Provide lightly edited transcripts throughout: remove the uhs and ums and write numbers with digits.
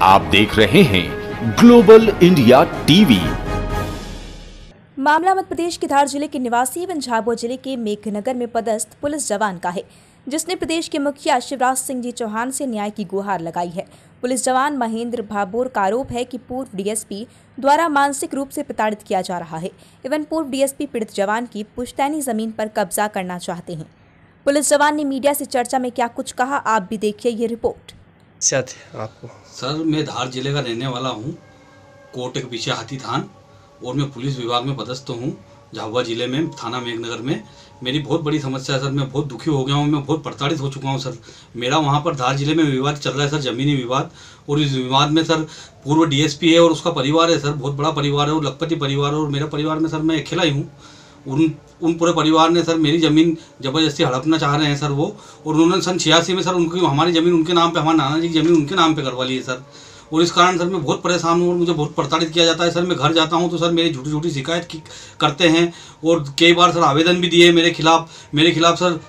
आप देख रहे हैं ग्लोबल इंडिया टीवी। मामला मध्य प्रदेश के धार जिले के निवासी एवं झाबुआ जिले के मेघनगर में पदस्थ पुलिस जवान का है, जिसने प्रदेश के मुखिया शिवराज सिंह जी चौहान से न्याय की गुहार लगाई है। पुलिस जवान महेंद्र भाभोर का आरोप है कि पूर्व डीएसपी द्वारा मानसिक रूप से प्रताड़ित किया जा रहा है एवं पूर्व डीएसपी पीड़ित जवान की पुश्तैनी जमीन पर कब्जा करना चाहते हैं। पुलिस जवान ने मीडिया से चर्चा में क्या कुछ कहा, आप भी देखिए ये रिपोर्ट। आपको सर, मैं धार जिले का रहने वाला हूँ, कोर्ट के पीछे हाथी थान, और मैं पुलिस विभाग में पदस्थ हूँ झाबुआ जिले में, थाना मेघनगर में। मेरी बहुत बड़ी समस्या है सर, मैं बहुत दुखी हो गया हूँ, मैं बहुत प्रताड़ित हो चुका हूँ सर। मेरा वहाँ पर धार जिले में विवाद चल रहा है सर, ज़मीनी विवाद, और इस विवाद में सर पूर्व डीएसपी है और उसका परिवार है सर, बहुत बड़ा परिवार है, और लखपति परिवार है, और मेरा परिवार में सर मैं अकेला ही हूँ। उन पूरे परिवार ने सर मेरी ज़मीन ज़बरदस्ती हड़पना चाह रहे हैं सर वो, और उन्होंने सन 86 में सर उनकी हमारी ज़मीन उनके नाम पे, हमारे नाना जी की ज़मीन उनके नाम पे करवा ली है सर। और इस कारण सर मैं बहुत परेशान हूँ और मुझे बहुत प्रताड़ित किया जाता है सर। मैं घर जाता हूँ तो सर मेरी झूठी झूठी शिकायत करते हैं, और कई बार सर आवेदन भी दिए मेरे खिलाफ सर।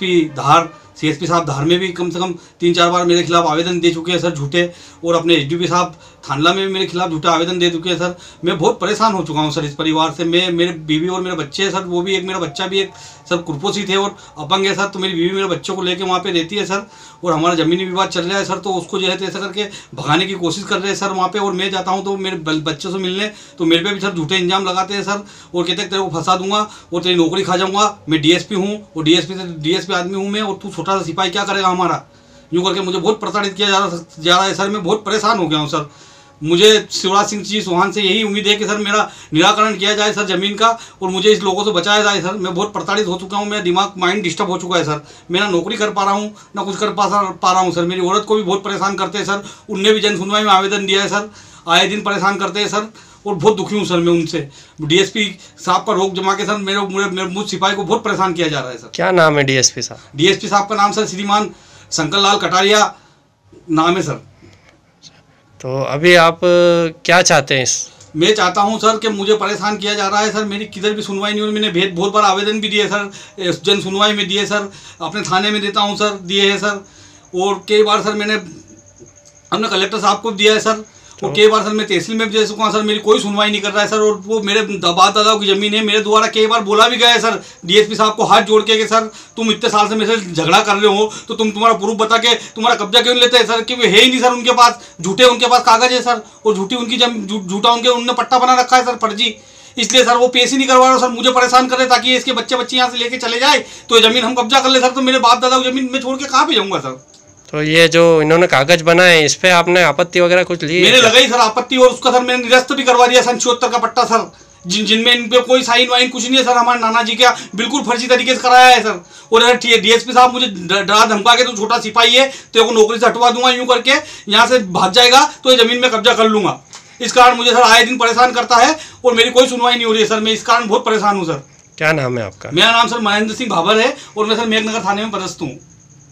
सीएसपी साहब धार में भी कम से कम 3-4 बार मेरे खिलाफ आवेदन दे चुके हैं सर झूठे, और अपने एसडीपी साहब थानला में भी मेरे खिलाफ झूठे आवेदन दे चुके हैं सर। मैं बहुत परेशान हो चुका हूँ सर इस परिवार से। मेरे बीवी और मेरे बच्चे हैं सर, वो भी मेरा बच्चा भी एक सर कुपोषित है और अपंग है सर, तो मेरी बीवी मेरे बच्चों को लेकर वहाँ पे रहती है सर, और हमारा ज़मीनी विवाद चल रहा है सर, तो उसको जो है ऐसा करके भगाने की कोशिश कर रहे हैं सर वहाँ पे। और मैं जाता हूँ तो मेरे बच्चों से मिलने, तो मेरे पे भी सर झूठे इंजाम लगाते हैं सर, और कहते हैं तेरे को फंसा दूंगा और तेरी नौकरी खा जाऊँगा। मैं डीएसपी हूँ और डीएसपी आदमी हूँ मैं, और तू छोटा सा सिपाही क्या करेगा हमारा। यूँ करके मुझे बहुत प्रताड़ित किया जा रहा है सर। मैं बहुत परेशान हो गया हूँ सर। मुझे शिवराज सिंह जी चौहान से यही उम्मीद है कि सर मेरा निराकरण किया जाए सर ज़मीन का, और मुझे इस लोगों से बचाया जाए सर। मैं बहुत प्रताड़ित हो चुका हूँ, मेरा माइंड डिस्टर्ब हो चुका है सर। मैं ना नौकरी कर पा रहा हूँ, ना कुछ कर पा रहा हूँ सर। मेरी औरत को भी बहुत परेशान करते हैं सर, उनने भी जन सुनवाई में आवेदन दिया है सर, आए दिन परेशान करते हैं सर, और बहुत दुखी हूँ सर मैं उनसे। डीएसपी साहब पर रोक जमा के सर मेरे मुझ सिपाही को बहुत परेशान किया जा रहा है सर। क्या नाम है डीएसपी साहब? डीएसपी साहब का नाम सर श्रीमान शंकर लाल कटारिया नाम है सर। तो अभी आप क्या चाहते हैं? मैं चाहता हूं सर कि मुझे परेशान किया जा रहा है सर, मेरी किधर भी सुनवाई नहीं हो रही। मैंने बहुत बार आवेदन भी दिए सर, जन सुनवाई में दिए सर, अपने थाने में देता हूं सर, दिए हैं सर, और कई बार सर मैंने अपने कलेक्टर साहब को दिया है सर, और कई बार सर मैं तहसील में भी दे चुका हूँ सर। मेरी कोई सुनवाई नहीं कर रहा है सर, और वो मेरे बाप दादाओं की ज़मीन है। मेरे द्वारा कई बार बोला भी गया है सर डीएसपी साहब को हाथ जोड़ के कि सर तुम इतने साल से मेरे से झगड़ा कर रहे हो, तो तुम्हारा प्रूफ बता के तुम्हारा कब्जा क्यों लेते हैं सर, कि है ही नहीं सर उनके पास, झूठे उनके पास कागज है सर, और झूठी उनकी झूठा उन्होंने पट्टा बना रखा है सर, फर्जी। इसलिए सर वो पेश ही नहीं करवा रहे सर, मुझे परेशान कर रहे ताकि इसके बच्चे यहाँ से लेके चले जाए तो ज़मीन हम कब्जा कर ले सर। तो मेरे बाप दादा की ज़मीन में छोड़ के कहाँ पे जाऊँगा सर। तो ये जो इन्होंने कागज बनाए इस पे आपने आपत्ति वगैरह कुछ ली? मैंने लगाई सर आपत्ति, और उसका सर मैंने निरस्त भी करवा दिया सन 76 का पट्टा सर, जिनमें इन पे कोई साइन वाइन कुछ नहीं है सर। हमारे नाना जी का बिल्कुल फर्जी तरीके से कराया है सर। और डीएसपी साहब मुझे डरा धमका के, तो छोटा सिपाही है तेरे को नौकरी से हटवा दूंगा, यूं करके यहाँ से भाग जाएगा तो ये जमीन में कब्जा कर लूंगा। इस कारण मुझे सर आए दिन परेशान करता है, और मेरी कोई सुनवाई नहीं हो रही है सर। मैं इस कारण बहुत परेशान हूँ सर। क्या नाम है आपका? मेरा नाम सर महेंद्र सिंह भाभर है, और मैं सर मेघनगर थाने में पदस्थ हूँ।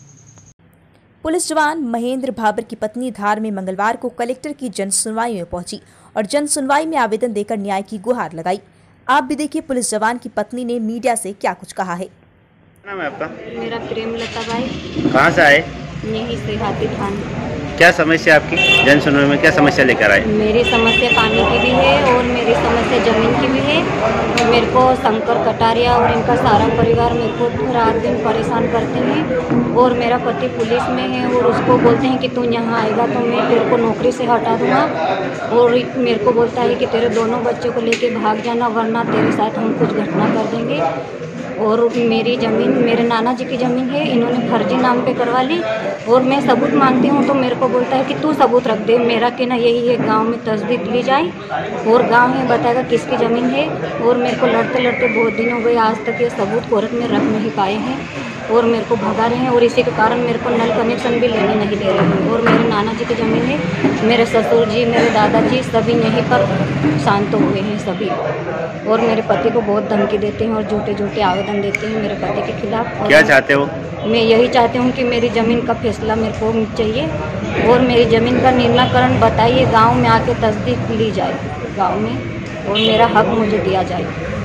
पुलिस जवान महेंद्र भाभर की पत्नी धार में मंगलवार को कलेक्टर की जन सुनवाई में पहुंची और जन सुनवाई में आवेदन देकर न्याय की गुहार लगाई। आप भी देखिए पुलिस जवान की पत्नी ने मीडिया से क्या कुछ कहा है। क्या नाम है आपका? मेरा प्रेमलता बाई। कहाँ से आए? यहीं से हाथी थान। क्या समस्या आपकी? जन सुनवाई में क्या समस्या लेकर आए? मेरी समस्या पानी की भी है और मेरी समस्या ज़मीन की भी है। मेरे को शंकर कटारिया और इनका सारा परिवार मेरे को रात दिन परेशान करते हैं, और मेरा पति पुलिस में है, और उसको बोलते हैं कि तू यहाँ आएगा तो मैं तेरे को नौकरी से हटा दूँगा, और मेरे को बोलता है कि तेरे दोनों बच्चों को लेके भाग जाना, वरना तेरे साथ हम कुछ घटना कर देंगे। और मेरी ज़मीन मेरे नाना जी की ज़मीन है, इन्होंने फर्जी नाम पे करवा ली, और मैं सबूत मांगती हूँ तो मेरे को बोलता है कि तू सबूत रख दे। मेरा कहना यही है गांव में तस्दीक ली जाए, और गांव में बताएगा किसकी ज़मीन है। और मेरे को लड़ते लड़ते बहुत दिन हो गए, आज तक ये सबूत कोर्ट में रख नहीं पाए हैं, और मेरे को भगा रहे हैं, और इसी के कारण मेरे को नल कनेक्शन भी लेने नहीं दे रहे हैं। और मेरे नाना जी की ज़मीन है, मेरे ससुर जी मेरे दादाजी सभी यहीं पर शांत हुए हैं सभी, और मेरे पति को बहुत धमकी देते हैं और झूठे झूठे आवेदन देते हैं मेरे पति के खिलाफ। क्या चाहते हो? मैं यही चाहती हूँ कि मेरी ज़मीन का फैसला मेरे को चाहिए, और मेरी ज़मीन का निर्णायकरण बताइए, गांव में आके तस्दीक ली जाए गांव में, और मेरा हक मुझे दिया जाए।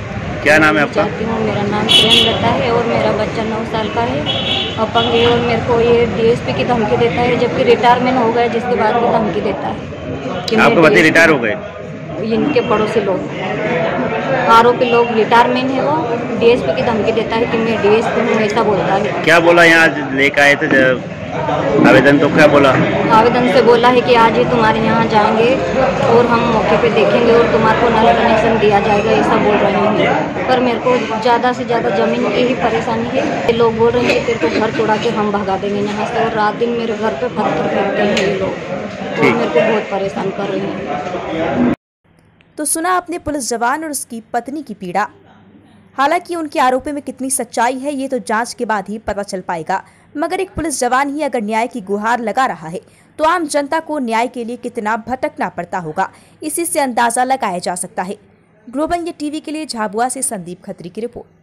क्या नाम है आपका? चाहती हूँ। मेरा नाम प्रेमलता है और मेरा बच्चा 9 साल का है, अपंग है, और मेरे को ये डीएसपी की धमकी देता है, जबकि रिटायरमेंट हो गया जिसके बाद भी धमकी देता है कि आपके पति रिटायर हो गए? इनके पड़ोसी लोग, आरोपी लोग, रिटायरमेंट है वो, डीएसपी की धमकी देता है कि मैं डीएसपी हूँ, ऐसा बोलता है। क्या बोला यहाँ लेकर आए थे आवेदन? तो क्या बोला? आवेदन से बोला है कि आज ही तुम्हारे यहाँ जाएंगे और हम मौके पे देखेंगे और तुम्हारे को नल कनेक्शन दिया जाएगा, ऐसा बोल रहे हैं। पर मेरे को ज़्यादा से ज़्यादा ज़मीन की ही परेशानी है। ये लोग बोल रहे हैं कि तेरे को घर तोड़ा के हम भगा देंगे यहाँ से, और रात दिन मेरे घर पे पत्थर फेंकते हैं ये लोग, और मेरे को बहुत परेशान कर रहे हैं। तो सुना आपने पुलिस जवान और उसकी पत्नी की पीड़ा। हालांकि उनके आरोपों में कितनी सच्चाई है ये तो जांच के बाद ही पता चल पाएगा, मगर एक पुलिस जवान ही अगर न्याय की गुहार लगा रहा है तो आम जनता को न्याय के लिए कितना भटकना पड़ता होगा, इसी से अंदाजा लगाया जा सकता है। ग्लोबल न्यूज़ टीवी के लिए झाबुआ से संदीप खत्री की रिपोर्ट।